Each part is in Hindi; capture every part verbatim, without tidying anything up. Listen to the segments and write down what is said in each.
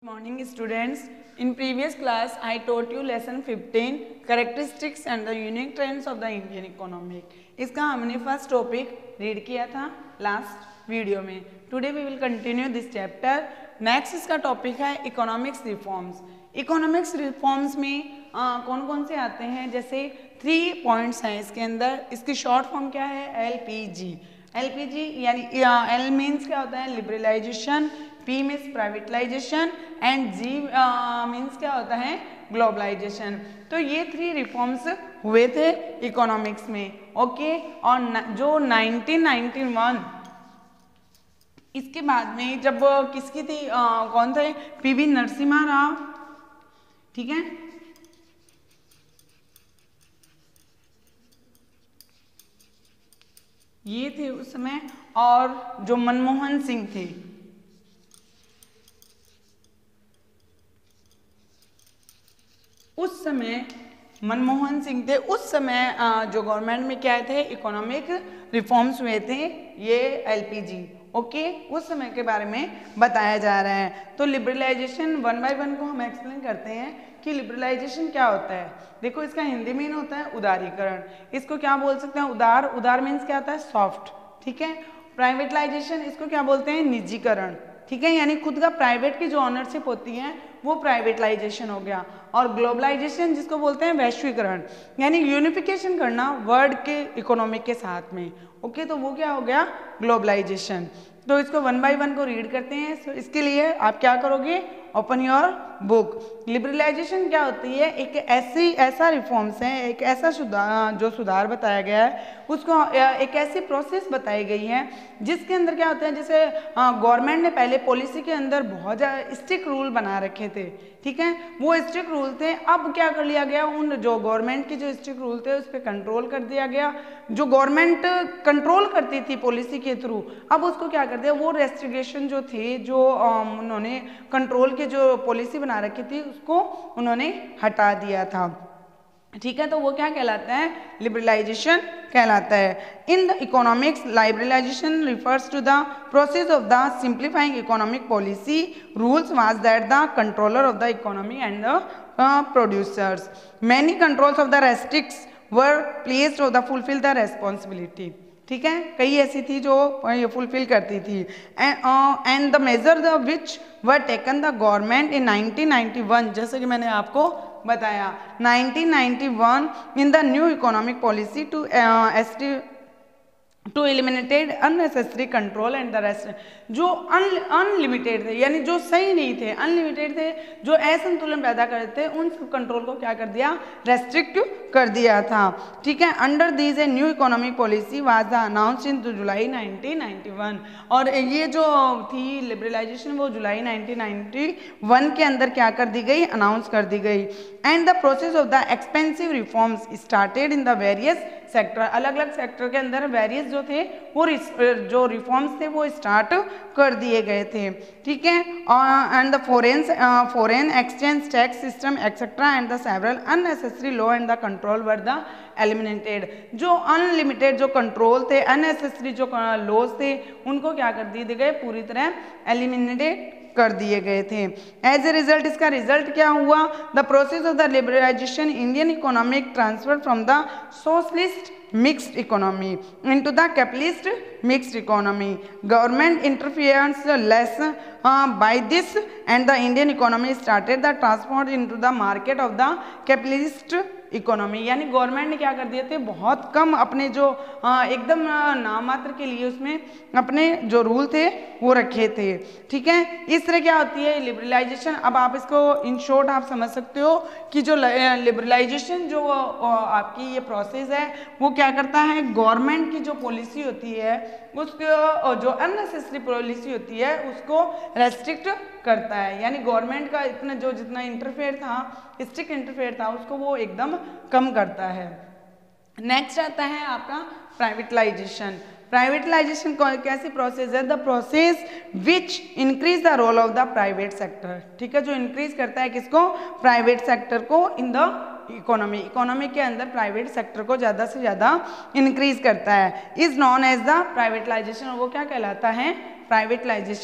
Morning students. In previous class I taught you lesson fifteen characteristics and the unique trends of the Indian economy. इसका हमने फर्स्ट टॉपिक रीड किया था लास्ट वीडियो में. Today we will continue this chapter. Next इसका टॉपिक है इकोनॉमिक्स रिफॉर्म्स. इकोनॉमिक्स रिफॉर्म्स में आ, कौन कौन से आते हैं, जैसे थ्री पॉइंट्स हैं इसके अंदर. इसकी शॉर्ट फॉर्म क्या है, L P G. L P G यानी एल मीन्स क्या होता है, liberalisation, P means privatisation and G means क्या होता है, ग्लोबलाइजेशन. तो ये थ्री रिफॉर्म्स हुए थे इकोनॉमिक्स में. ओके. और न, जो नाइनटीन नाइंटी वन इसके बाद में जब किसकी थी, आ, कौन थे, पीवी नरसिम्हा राव. ठीक है. ये थे उस समय. और जो मनमोहन सिंह थे, उस समय मनमोहन सिंह थे. उस समय जो गवर्नमेंट में क्या थे, इकोनॉमिक रिफॉर्म्स हुए थे, ये एलपीजी. ओके. उस समय के बारे में बताया जा रहा है. तो लिबरलाइजेशन वन बाय वन को हम एक्सप्लेन करते हैं कि लिबरलाइजेशन क्या होता है. देखो, इसका हिंदी मीन होता है उदारीकरण. इसको क्या बोल सकते हैं, उदार. उदार मीन्स क्या होता है, सॉफ्ट. ठीक है. प्राइवेटलाइजेशन इसको क्या बोलते हैं, निजीकरण. ठीक है. यानी खुद का प्राइवेट की जो ऑनरशिप होती है वो प्राइवेटलाइजेशन हो गया. और ग्लोबलाइजेशन जिसको बोलते हैं वैश्वीकरण, यानी यूनिफिकेशन करना वर्ल्ड के इकोनॉमिक के साथ में. ओके. तो वो क्या हो गया, ग्लोबलाइजेशन. तो इसको वन बाय वन को रीड करते हैं. so, इसके लिए आप क्या करोगे, ओपन योर बुक. लिबरलाइजेशन क्या होती है, एक ऐसी ऐसा रिफॉर्म्स है, एक ऐसा सुधार जो सुधार बताया गया है, उसको एक ऐसी प्रोसेस बताई गई है जिसके अंदर क्या होता है, जैसे गवर्नमेंट ने पहले पॉलिसी के अंदर बहुत ज़्यादा स्ट्रिक्ट रूल बना रखे थे. ठीक है. वो स्ट्रिक्ट रूल थे. अब क्या कर लिया गया, उन जो गवर्नमेंट के जो स्ट्रिक्ट रूल थे उस पर कंट्रोल कर दिया गया. जो गवर्नमेंट कंट्रोल करती थी पॉलिसी के थ्रू, अब उसको क्या कर दिया, वो रेस्ट्रिक्शन जो थे, जो उन्होंने कंट्रोल के जो पॉलिसी बना रखी थी, उसको उन्होंने हटा दिया था. ठीक है. तो वो क्या कहलाता है, लिबरलाइजेशन कहलाता है. In the economics, liberalisation refers to the process of the simplifying economic policy rules was that the controller of the economy and the producers many controls of the restricts were placed of the fulfil the responsibility. ठीक है. कई ऐसी थी जो ये फुलफिल करती थी. And the major the which were taken the government in nineteen ninety one, जैसे कि मैंने आपको बताया, nineteen ninety one in the new economic policy to as to eliminated unnecessary control and the rest. जो अनलिमिटेड थे, यानी जो सही नहीं थे, अनलिमिटेड थे, जो असंतुलन पैदा करते थे, उन सब कंट्रोल को क्या कर दिया, रेस्ट्रिक्ट कर दिया था. ठीक है. Under these a new economic policy was announced in July nineteen ninety one. और ये जो थी लिबरलाइजेशन वो जुलाई नाइनटीन नाइंटी वन के अंदर क्या कर दी गई, अनाउंस कर दी गई. And the process of the expensive reforms started in the various sector. अलग अलग सेक्टर के अंदर वेरियस जो थे वो जो रिफॉर्म्स थे वो स्टार्ट कर दिए गए थे. ठीक है. And the foreign foreign exchange tax system etcetera and the several unnecessary law and the control were the eliminated. जो अनलिमिटेड जो कंट्रोल थे, अननेसेसरी जो लॉज थे, उनको क्या कर दिए गए, पूरी तरह एलिमिनेटेड कर दिए गए थे. एज ए रिजल्ट, इसका रिजल्ट क्या हुआ, the process of the liberalisation Indian economic transfer from the socialist mixed economy into the capitalist mixed economy. Government interference less uh, by this and the Indian economy started the transport into the market of the capitalist economy. यानी गवर्नमेंट ने क्या कर दिए थे, बहुत कम अपने जो आ, एकदम नाम मात्र के लिए उसमें अपने जो रूल थे वो रखे थे. ठीक है. इस तरह क्या होती है लिबरलाइजेशन. अब आप इसको इन शॉर्ट आप समझ सकते हो कि जो लिबरलाइजेशन जो आपकी ये प्रोसेस है वो क्या करता है, गवर्नमेंट की जो पॉलिसी होती है उसको, जो अननेसेसरी पॉलिसी होती है उसको रेस्ट्रिक्ट करता है. यानी गवर्नमेंट का इतना जो जितना इंटरफेयर था, स्ट्रिक्ट इंटरफेयर था, उसको वो एकदम कम करता है. नेक्स्ट आता है आपका प्राइवेटलाइजेशन. प्राइवेटलाइजेशन कैसी प्रोसेस है, the process which increase the role of the private sector. ठीक है. जो इंक्रीज करता है किसको, प्राइवेट सेक्टर को इन द इकोनॉमी. इकोनॉमी के अंदर प्राइवेट सेक्टर को ज़्यादा से ज़्यादा इंक्रीज करता है. Is non as the privatisation. वो क्या कहलाता है, प्राइवेटलाइजेशन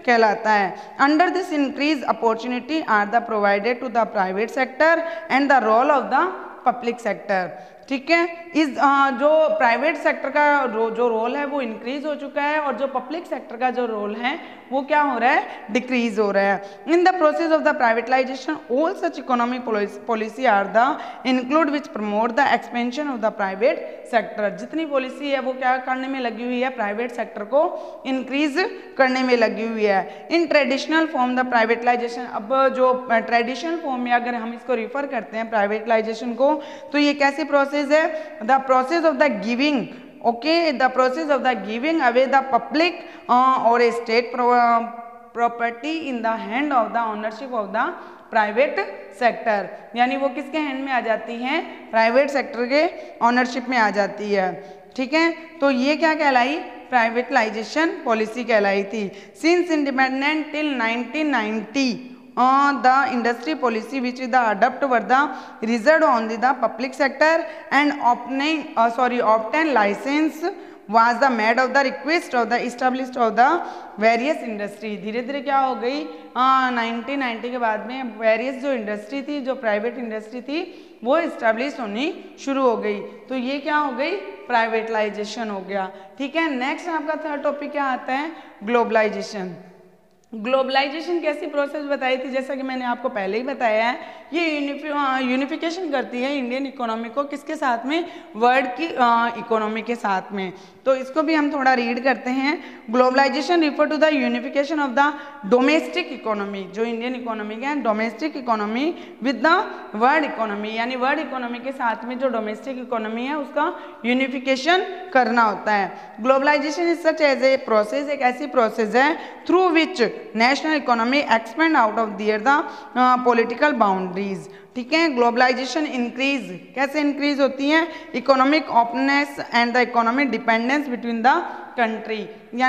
कहलाता है। Under this increase opportunity are the provided to the private sector and the role of the public sector. ठीक है, इस जो प्राइवेट सेक्टर का रो, जो रोल है वो इंक्रीज हो चुका है और जो पब्लिक सेक्टर का जो रोल है वो क्या हो रहा है, डिक्रीज हो रहा है। In the process of the privatisation all such economic policy are the include which promote the expansion of the private sector. जितनी पॉलिसी है वो क्या करने में लगी हुई है, प्राइवेट सेक्टर को इंक्रीज करने में लगी हुई है। In traditional form the privatisation, अब जो ट्रेडिशनल फॉर्म में अगर हम इसको रिफर करते हैं प्राइवेटाइजेशन को, तो ये कैसी प्रोसेस है, the process of the giving, okay, the process of the giving away the public और state property in the hand of the ownership of the private sector. यानी वो किसके हैंड में आ जाती हैं, प्राइवेट सेक्टर के ऑनरशिप में आ जाती है। ठीक है, तो ये क्या कहलाई, प्राइवेटाइजेशन पॉलिसी कहलाई थी। Since independent till nineteen ninety Uh, the industry policy which is the adopt were the reserved only the public sector and obtain uh, sorry obtain license was the made of the request of the established of the various industry। धीरे धीरे क्या हो गई, नाइनटीन नाइंटी के बाद में वेरियस जो इंडस्ट्री थी, जो प्राइवेट इंडस्ट्री थी, वो इस्टेब्लिश होनी शुरू हो गई। तो ये क्या हो गई, प्राइवेटाइजेशन हो गया। ठीक है, नेक्स्ट आपका थर्ड टॉपिक क्या आता है, ग्लोबलाइजेशन। ग्लोबलाइजेशन कैसी प्रोसेस बताई थी, जैसा कि मैंने आपको पहले ही बताया है, ये यूनिफिकेशन करती है इंडियन इकोनॉमी को किसके साथ में, वर्ल्ड की इकोनॉमी के साथ में। तो इसको भी हम थोड़ा रीड करते हैं। Globalisation refer to the unification of the domestic economy, जो इंडियन इकोनॉमी है, domestic economy with the world economy, यानी वर्ल्ड इकोनॉमी के साथ में जो डोमेस्टिक इकोनॉमी है उसका यूनिफिकेशन करना होता है। Globalisation is such as a process, एक ऐसी प्रोसेस है through which national economy expand out of their the political boundaries. ठीक है, ग्लोबलाइजेशन इंक्रीज कैसे इंक्रीज होती है, economic openness and the economic dependence between the country,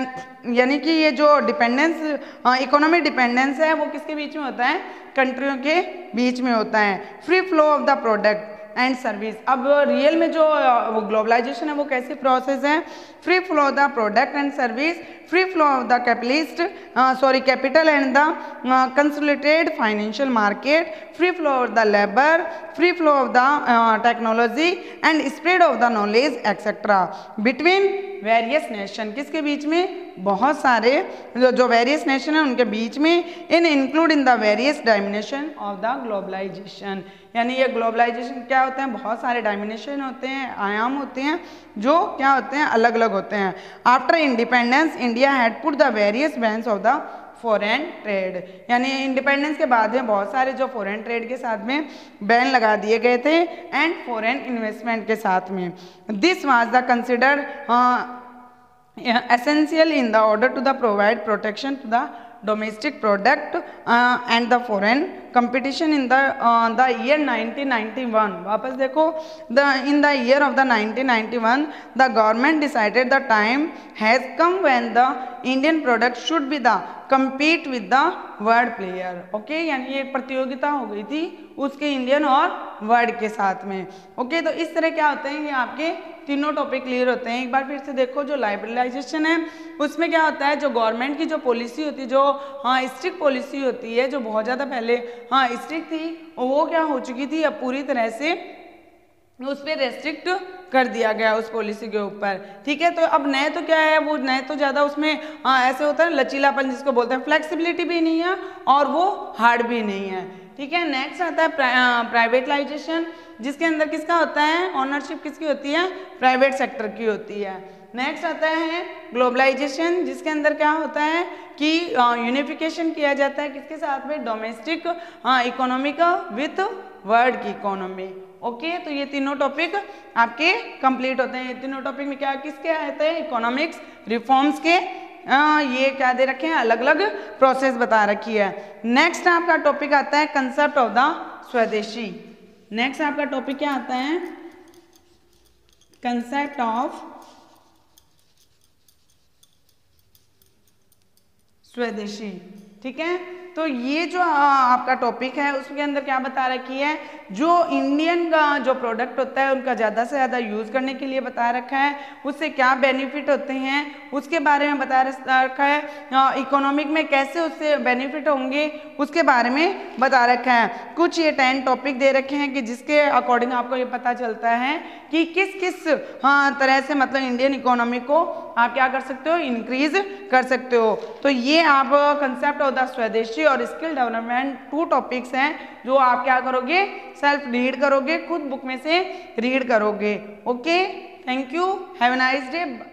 यानी कि ये जो डिपेंडेंस, इकोनॉमिक डिपेंडेंस है वो किसके बीच में होता है, कंट्रियों के बीच में होता है। Free flow of the product and service, अब रियल में जो ग्लोबलाइजेशन है वो कैसी प्रोसेस है, free flow of the product and service, free flow of the capitalist sorry capital and the consolidated financial market, free flow of the labour, free flow of the technology and spread of the knowledge etcetera between various nation, किसके बीच में, बहुत सारे जो, जो वेरियस नेशन है उनके बीच में, in include in the various dimension of the globalisation. यानी ये ग्लोबलाइजेशन क्या होते हैं, बहुत सारे डायमेंशन होते हैं, आयाम होते हैं जो क्या होते हैं, अलग अलग होते हैं। After independence India had put the various bans of the foreign trade, यानी इंडिपेंडेंस के बाद में बहुत सारे जो फॉरेन ट्रेड के साथ में बैन लगा दिए गए थे एंड फॉरेन इन्वेस्टमेंट के साथ में। This was the considered essential in the order to the provide protection to the domestic product uh, and the foreign competition in the uh, the year nineteen ninety-one। वापस देखो, the in the year of the nineteen ninety-one the government decided the time has come when the Indian product should be the compete with the world player। Okay okay? यानी एक प्रतियोगिता हो गई थी उसके इंडियन और वर्ल्ड के साथ में। Okay okay? तो इस तरह क्या होते हैं, ये आपके तीनों टॉपिक क्लियर होते हैं। एक बार फिर से देखो, जो लाइबरलाइजेशन है उसमें क्या होता है, जो गवर्नमेंट की जो पॉलिसी होती है, जो हाँ स्ट्रिक्ट पॉलिसी होती है, जो बहुत ज़्यादा पहले हाँ स्ट्रिक्ट थी, वो क्या हो चुकी थी, अब पूरी तरह से उस पर रेस्ट्रिक्ट कर दिया गया उस पॉलिसी के ऊपर। ठीक है, तो अब नए तो क्या है, वो नए तो ज़्यादा उसमें हाँ ऐसे होता है लचीलापन जिसको बोलते हैं, फ्लेक्सिबिलिटी भी नहीं है और वो हार्ड भी नहीं है। ठीक है, नेक्स्ट आता है प्राइवेटाइजेशन, जिसके अंदर किसका होता है, ऑनरशिप किसकी होती है, प्राइवेट सेक्टर की होती है। नेक्स्ट आता है ग्लोबलाइजेशन, जिसके अंदर क्या होता है कि यूनिफिकेशन किया जाता है किसके साथ में, डोमेस्टिक इकोनॉमी का विथ वर्ल्ड की इकोनॉमी। ओके, तो ये तीनों टॉपिक आपके कंप्लीट होते हैं। ये तीनों टॉपिक में क्या किसके आते हैं, इकोनॉमिक्स रिफॉर्म्स के। आ, ये क्या दे रखे हैं, अलग अलग प्रोसेस बता रखी है। नेक्स्ट आपका टॉपिक आता है concept of the swadeshi. Next आपका टॉपिक क्या आता है, कंसेप्ट ऑफ स्वदेशी। ठीक है, तो ये जो आपका टॉपिक है उसके अंदर क्या बता रखी है, जो इंडियन का जो प्रोडक्ट होता है उनका ज़्यादा से ज़्यादा यूज़ करने के लिए बता रखा है, उससे क्या बेनिफिट होते हैं उसके बारे में बता रखा है, इकोनॉमिक में कैसे उससे बेनिफिट होंगे उसके बारे में बता रखा है। कुछ ये टेन टॉपिक दे रखे हैं कि जिसके अकॉर्डिंग आपको ये पता चलता है कि किस किस हाँ, तरह से मतलब इंडियन इकोनॉमी को आप क्या कर सकते हो, इंक्रीज कर सकते हो। तो ये आप कंसेप्ट ऑफ द स्वदेशी और स्किल डेवलपमेंट टू टॉपिक्स हैं जो आप क्या करोगे, सेल्फ रीड करोगे, खुद बुक में से रीड करोगे। Okay, thank you, have a nice day.